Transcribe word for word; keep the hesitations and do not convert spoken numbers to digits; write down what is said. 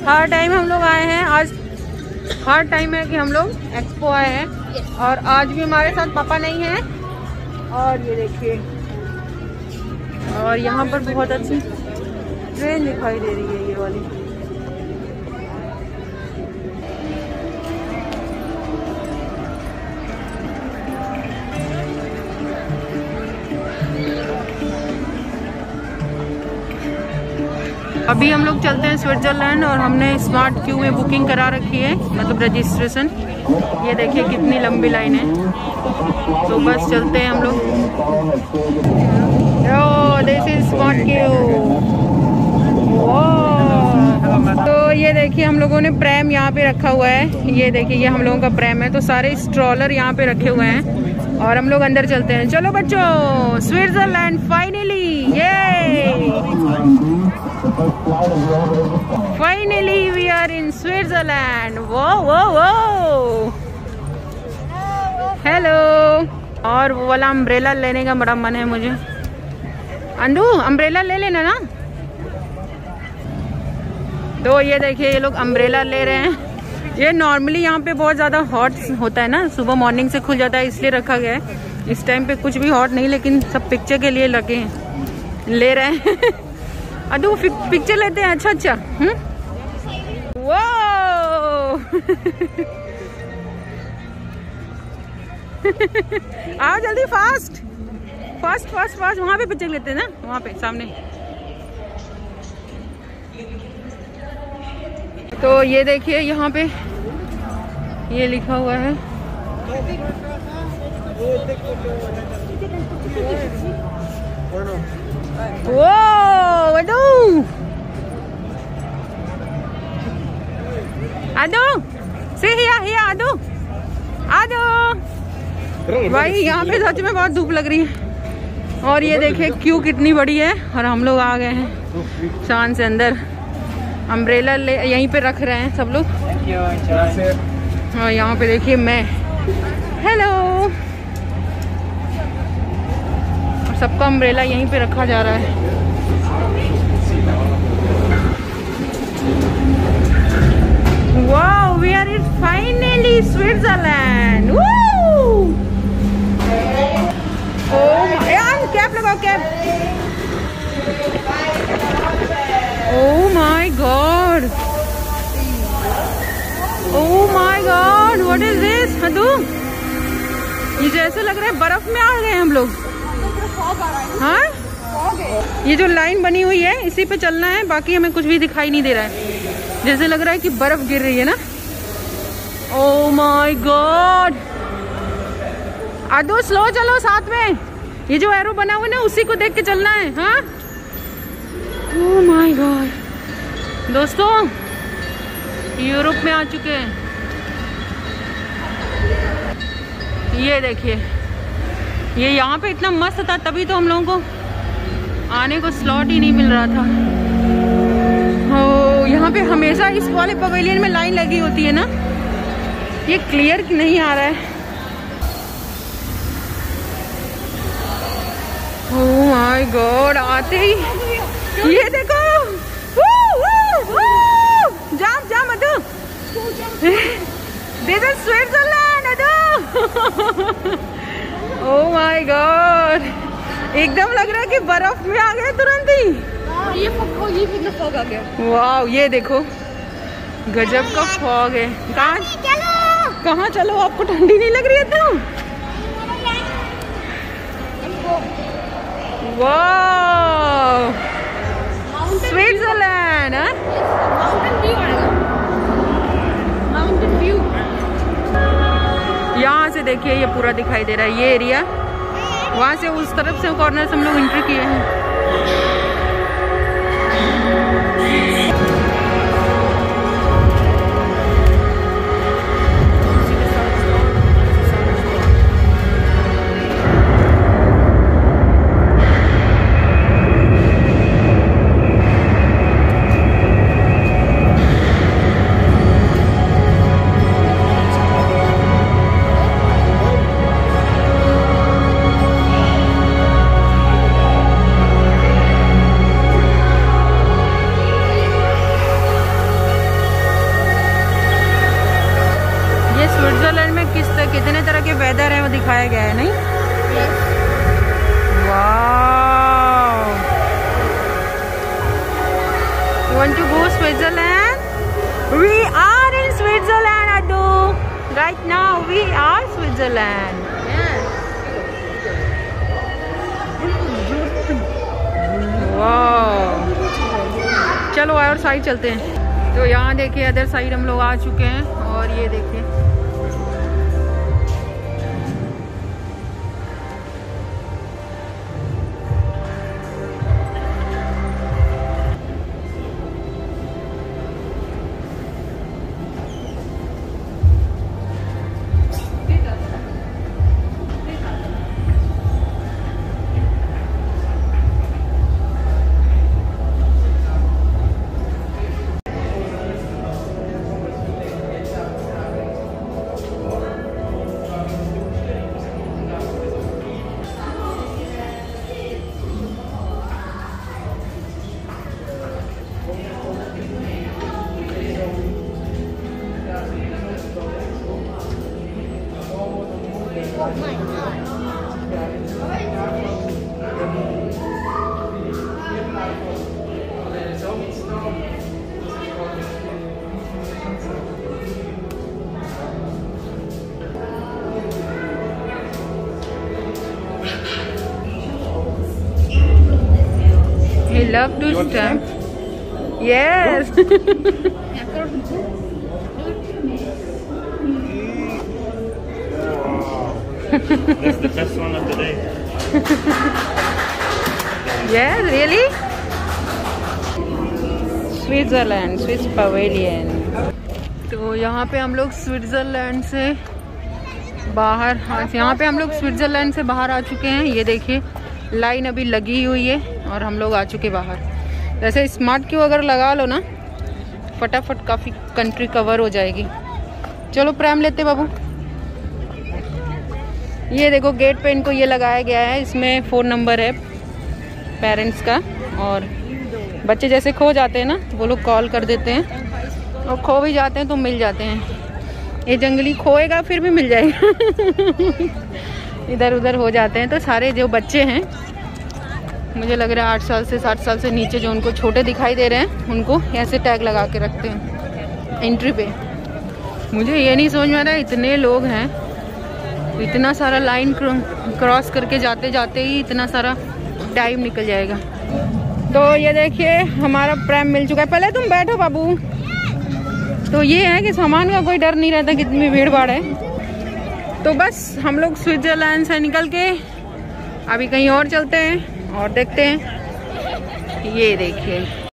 हर time हम लोग आए हैं, आज हर टाइम है कि हम लोग एक्सपो आए हैं और आज भी हमारे साथ पापा नहीं हैं। और ये देखिए, और यहाँ पर बहुत अच्छी ट्रेन दिखाई दे रही है, ये वाली। अभी हम लोग चलते हैं स्विट्जरलैंड और हमने स्मार्ट क्यू में बुकिंग करा रखी है, मतलब रजिस्ट्रेशन। ये देखिए कितनी लंबी लाइन है, तो बस चलते हैं हम लोग। Oh, this is smart Q. तो ये देखिए हम लोगों ने प्रैम यहाँ पे रखा हुआ है। ये देखिए ये हम लोगों का प्रैम है, तो सारे स्ट्रॉलर यहाँ पे रखे हुए हैं और हम लोग अंदर चलते हैं। चलो बच्चों, स्विट्जरलैंड फाइनली, ये finally we are in Switzerland. वो वो वो हेलो। और वो वाला अम्ब्रेला लेने का बड़ा मन है मुझे। अंडू, अम्ब्रेला ले लेना ना। तो ये देखिए ये लोग अम्ब्रेला ले रहे हैं। ये नॉर्मली यहाँ पे बहुत ज़्यादा हॉट होता है ना, सुबह मॉर्निंग से खुल जाता है, इसलिए रखा गया है। इस टाइम पे कुछ भी हॉट नहीं, लेकिन सब पिक्चर के लिए लगे हैं, ले रहे हैं। अदू पिक्चर लेते हैं। अच्छा अच्छा। हम्म, वो आओ जल्दी, फास्ट फास्ट फास्ट फास्ट। वहाँ पे पिक्चर लेते हैं ना, वहाँ पे सामने। तो ये देखिए यहाँ पे ये लिखा हुआ है। वो अदू अदू से हिया हिया अदू अदू। भाई यहाँ पे सच में बहुत धूप लग रही है। और ये देखिए क्यू कितनी बड़ी है और हम लोग आ गए हैं शान से अंदर। अम्ब्रेला ले यहीं पे रख रहे हैं सब लोग। और यहाँ पे देखिए मैं, हेलो। और सबका अम्ब्रेला यहीं पे रखा जा रहा है। Wow, we are in finally Switzerland. Oh यार, कैप लगाओ, cap. Oh my God! Oh my God! What is this? हदू, ये जैसे लग रहा है बर्फ में आ गए हम लोग। हाँ, ये जो लाइन बनी हुई है इसी पे चलना है, बाकी हमें कुछ भी दिखाई नहीं दे रहा है। जैसे लग रहा है कि बर्फ गिर रही है ना। Oh my God! Adu slow चलो, साथ में ये जो एरो बना हुआ है ना उसी को देख के चलना है। हाँ, ओह माय गॉड। दोस्तों, यूरोप में आ चुके हैं। ये देखिए, ये यहाँ पे इतना मस्त था, तभी तो हम लोगों को आने को स्लॉट ही नहीं मिल रहा था। ओ, यहाँ पे हमेशा इस वाले पवेलियन में लाइन लगी होती है ना। ये क्लियर नहीं आ रहा है। ओह माय गॉड, आते ही ये देखो, जाम जाम Adu, this is Switzerland Adu. Oh my God, एकदम लग रहा है कि बर्फ में आ गए तुरंत ही। ये फॉग, ये कितना फॉग आ गया। वाओ, ये देखो गजब का फॉग है। कहाँ कहाँ चलो, आपको ठंडी नहीं लग रही है तो? Wow, Switzerland. माउंटेन व्यू आएगा, माउंटेन व्यू। यहाँ से देखिए ये पूरा दिखाई दे रहा है, ये एरिया। वहाँ से उस तरफ से कॉर्नर से हम लोग एंट्री किए हैं। Switzerland. We are in Switzerland, Addu. Right now we are Switzerland. वाह, चलो और साइड चलते हैं। तो यहाँ देखिए अदर साइड हम लोग आ चुके हैं और ये देखिए He love to stamp. Yes. That's the best one of the day. Yes, really? Switzerland, Swiss Pavilion. तो यहाँ पे हम लोग स्विट्जरलैंड से बाहर, यहाँ पे हम लोग स्विट्जरलैंड से बाहर आ चुके हैं। ये देखिए लाइन अभी लगी हुई है और हम लोग आ चुके बाहर। जैसे स्मार्ट क्यू अगर लगा लो ना, फटाफट काफ़ी कंट्री कवर हो जाएगी। चलो प्राइम लेते बाबू। ये देखो गेट पे इनको ये लगाया गया है, इसमें फ़ोन नंबर है पेरेंट्स का, और बच्चे जैसे खो जाते हैं ना वो लोग कॉल कर देते हैं, और खो भी जाते हैं तो मिल जाते हैं। ये जंगली खोएगा फिर भी मिल जाएगा। इधर उधर हो जाते हैं। तो सारे जो बच्चे हैं, मुझे लग रहा है आठ साल से साठ साल से नीचे जो उनको छोटे दिखाई दे रहे हैं, उनको ऐसे टैग लगा के रखते हैं एंट्री पे। मुझे ये नहीं समझ में आ रहा है, इतने लोग हैं, इतना सारा लाइन क्रॉस करके जाते जाते ही इतना सारा टाइम निकल जाएगा। तो ये देखिए हमारा प्राइम मिल चुका है। पहले तुम बैठो बाबू। तो ये है कि सामान का कोई डर नहीं रहता, कितनी भीड़ भाड़ है। तो बस हम लोग स्विट्जरलैंड से निकल के अभी कहीं और चलते हैं और देखते हैं। ये देखिए